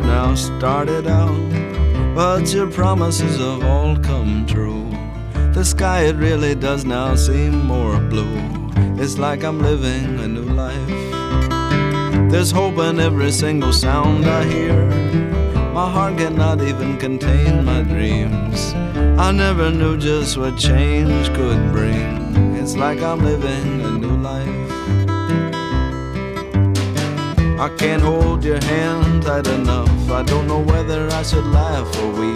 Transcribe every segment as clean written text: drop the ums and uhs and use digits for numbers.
now started out, but your promises have all come true. The sky, it really does now seem more blue. It's like I'm living a new life. There's hope in every single sound I hear. My heart cannot even contain my dreams. I never knew just what change could bring. It's like I'm living a new life. I can't hold your hand tight enough. I don't know whether I should laugh or weep.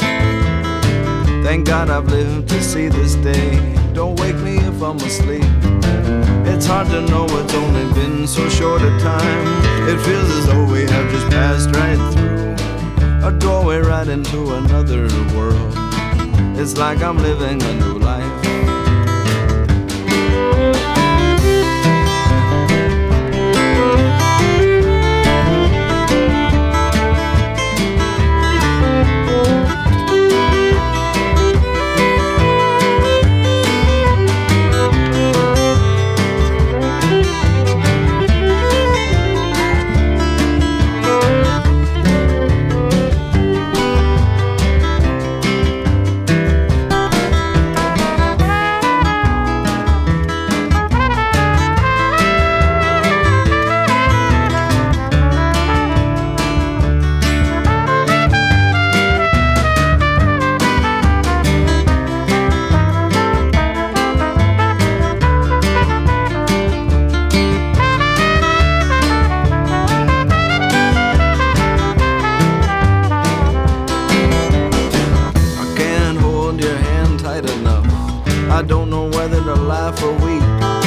Thank God I've lived to see this day. Don't wake me if I'm asleep. It's hard to know, it's only been so short a time. It feels as though we have just passed right through a doorway right into another world. It's like I'm living a new life. I don't know whether to laugh or weep.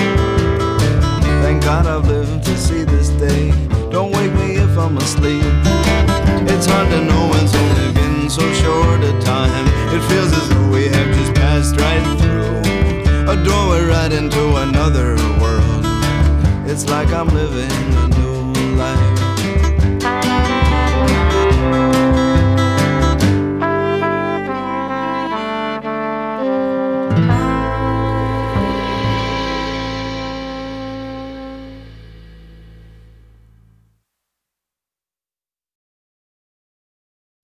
Thank God I've lived to see this day. Don't wake me if I'm asleep. It's hard to know, it's only been so short a time. It feels as though we have just passed right through a doorway right into another world. It's like I'm living a new life.